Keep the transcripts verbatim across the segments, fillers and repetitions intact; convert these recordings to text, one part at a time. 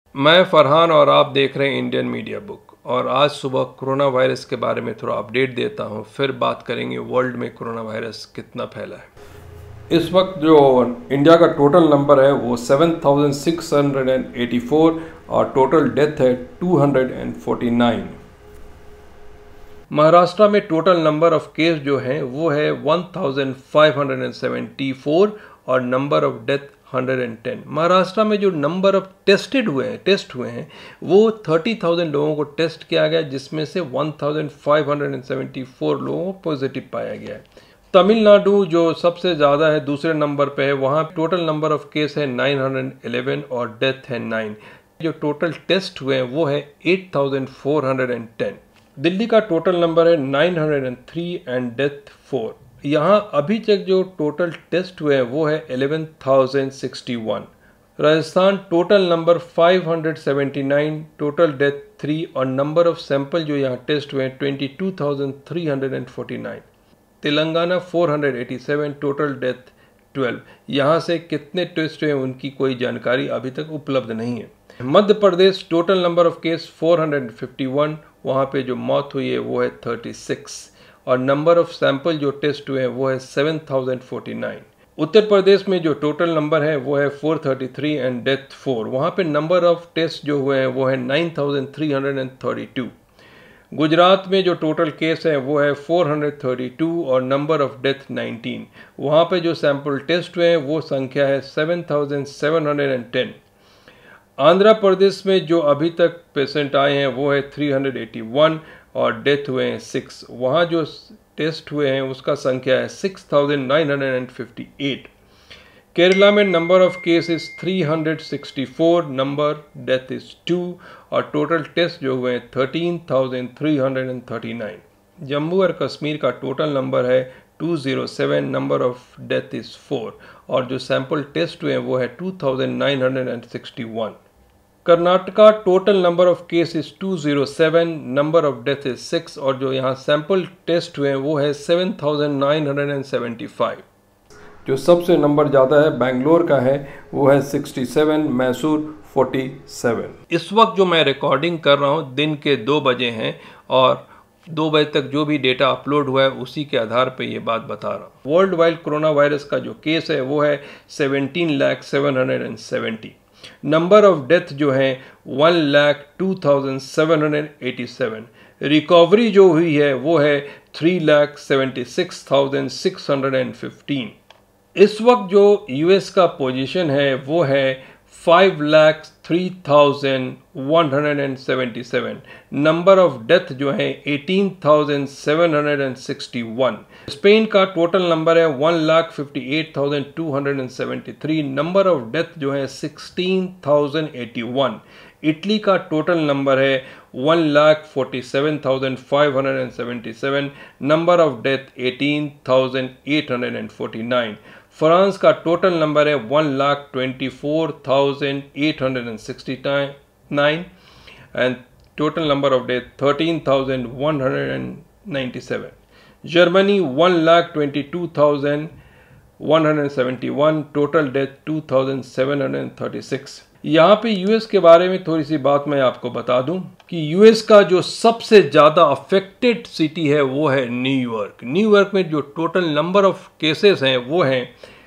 मैं फरहान और आप देख रहे हैं इंडियन मीडिया बुक। और आज सुबह कोरोना वायरस के बारे में थोड़ा अपडेट देता हूं, फिर बात करेंगे वर्ल्ड में कोरोना वायरस कितना फैला है। इस वक्त जो इंडिया का टोटल नंबर है वो seven thousand six hundred eighty four और टोटल डेथ है two hundred forty nine. Maharashtra में टोटल नंबर ऑफ केस जो है वो है one thousand five hundred seventy four और number of death one hundred ten. Maharashtra में जो नंबर ऑफ टेस्टेड हुए हैं टेस्ट हुए हैं वो थर्टी थाउजेंड लोगों को टेस्ट किया गया, जिसमें से one thousand five hundred seventy four लोगों को पॉजिटिव पाया गया है। तमिलनाडु जो सबसे ज़्यादा है, दूसरे नंबर पे है, वहाँ टोटल नंबर ऑफ केस है नाइन हंड्रेड इलेवन और डेथ है नाइन। जो टोटल टेस्ट हुए हैं वो है eight thousand four hundred ten. Delhi का टोटल नंबर है nine hundred three and death four. यहाँ अभी तक जो टोटल टेस्ट हुए हैं वो है eleven thousand sixty one. Rajasthan total number five hundred seventy nine, total death three और नंबर ऑफ सैंपल जो यहाँ टेस्ट हुए हैं twenty two thousand three hundred forty nine. Telangana four hundred eighty seven, total death twelve. यहाँ से कितने test हुए उनकी कोई जानकारी अभी तक उपलब्ध नहीं है। Madhya Pradesh total number of case four hundred fifty one, वहाँ पे जो मौत हुई है वो है थर्टी सिक्स और नंबर ऑफ सैंपल जो टेस्ट हुए हैं वो है seven thousand forty nine. Uttar Pradesh में जो टोटल नंबर है वो है four thirty three and death four. वहाँ पे नंबर ऑफ टेस्ट जो हुए हैं वो है nine thousand three hundred thirty two. Gujarat में जो टोटल केस है वो है फोर हंड्रेड थर्टी टू और नंबर ऑफ डेथ नाइनटीन। वहाँ पे जो सैंपल टेस्ट हुए हैं वो संख्या है seven thousand seven hundred ten. Andhra Pradesh में जो अभी तक पेशेंट आए हैं वो है थ्री हंड्रेड एटी वन और डेथ हुए हैं सिक्स। वहाँ जो टेस्ट हुए हैं उसका संख्या है six thousand nine hundred fifty eight. Kerala में number of cases three hundred sixty four, number death is two और टोटल टेस्ट जो हुए हैं thirteen thousand three hundred thirty nine. Jammu और कश्मीर का टोटल नंबर है two zero seven, number of death is four और जो सैंपल टेस्ट हुए हैं वो है two thousand nine hundred sixty one. Karnataka total number of case is to zero seven, number of death is six और जो यहाँ सैंपल टेस्ट हुए हैं वो है seven thousand nine hundred seventy five. जो सबसे नंबर ज़्यादा है बेंगलोर का है वो है sixty seven, Mysore forty seven. इस वक्त जो मैं रिकॉर्डिंग कर रहा हूँ दिन के दो बजे हैं और दो बजे तक जो भी डेटा अपलोड हुआ है उसी के आधार पे ये बात बता रहा हूँ। वर्ल्ड वाइड कोरोना वायरस का जो केस है वो है seventeen lakh seven hundred seventy. Number of death जो है one lakh two thousand seven hundred eighty seven. Recovery जो हुई है वो है three lakh seventy six thousand six hundred fifteen. इस वक्त जो यूएस का पोजीशन है वो है five lakh three thousand one hundred seventy seven. Number of death जो है eighteen thousand seven hundred sixty one. Spain का टोटल नंबर है one lakh fifty eight thousand two hundred seventy three. Number of death जो है sixteen thousand eighty one. Italy का total number है one lakh forty seven thousand five hundred seventy seven. Number of death eighteen thousand eight hundred forty nine. France का total number है one lakh twenty four thousand eight hundred sixty nine and total number of death thirteen thousand one hundred ninety seven. Germany one lakh twenty two thousand one hundred seventy one, total death two thousand seven hundred thirty six. यहाँ पे US के बारे में थोड़ी सी बात मैं आपको बता दूं कि यूएस का जो सबसे ज़्यादा अफेक्टेड सिटी है वो है न्यूयॉर्क। न्यूयॉर्क में जो टोटल नंबर ऑफ केसेस हैं वो हैं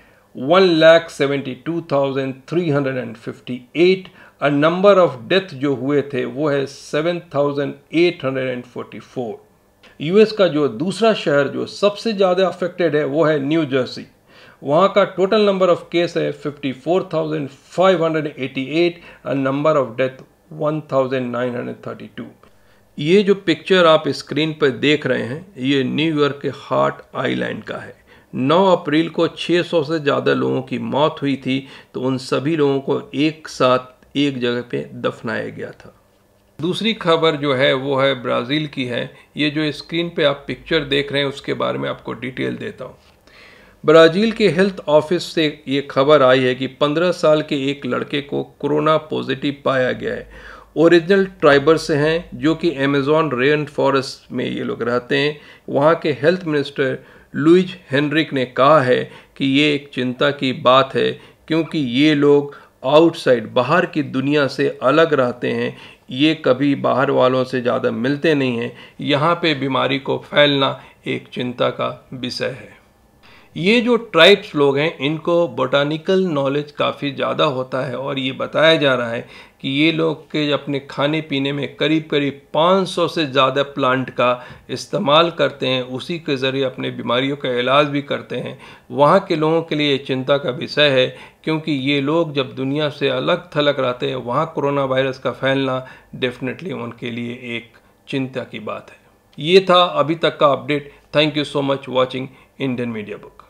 one lakh seventy two thousand three hundred fifty eight और नंबर ऑफ डेथ जो हुए थे वो है seven thousand eight hundred forty four. US का जो दूसरा शहर जो सबसे ज़्यादा अफेक्टेड है वो है न्यू जर्सी। वहाँ का टोटल नंबर ऑफ केस है fifty four thousand five hundred eighty eight और number of death one thousand nine hundred thirty two. ये जो पिक्चर आप स्क्रीन पर देख रहे हैं ये न्यूयॉर्क के हार्ट आइलैंड का है। नौ अप्रैल को छह सौ से ज़्यादा लोगों की मौत हुई थी, तो उन सभी लोगों को एक साथ एक जगह पे दफनाया गया था। दूसरी खबर जो है वो है ब्राज़ील की है। ये जो स्क्रीन पे आप पिक्चर देख रहे हैं उसके बारे में आपको डिटेल देता हूँ। ब्राज़ील के हेल्थ ऑफिस से ये खबर आई है कि पंद्रह साल के एक लड़के को कोरोना पॉजिटिव पाया गया है। ओरिजिनल ट्राइबर से हैं जो कि अमेज़न रेन फॉरेस्ट में ये लोग रहते हैं। वहाँ के हेल्थ मिनिस्टर लुइज हेनरिक ने कहा है कि ये एक चिंता की बात है क्योंकि ये लोग आउटसाइड, बाहर की दुनिया से अलग रहते हैं, ये कभी बाहर वालों से ज़्यादा मिलते नहीं हैं, यहाँ पे बीमारी को फैलना एक चिंता का विषय है। ये जो ट्राइब्स लोग हैं इनको बोटानिकल नॉलेज काफ़ी ज़्यादा होता है और ये बताया जा रहा है कि ये लोग के अपने खाने पीने में करीब करीब पाँच सौ से ज़्यादा प्लांट का इस्तेमाल करते हैं, उसी के ज़रिए अपने बीमारियों का इलाज भी करते हैं। वहाँ के लोगों के लिए चिंता का विषय है, क्योंकि ये लोग जब दुनिया से अलग थलग रहते हैं, वहाँ कोरोना वायरस का फैलना डेफिनेटली उनके लिए एक चिंता की बात है। ये था अभी तक का update. Thank you so much watching Indian media book.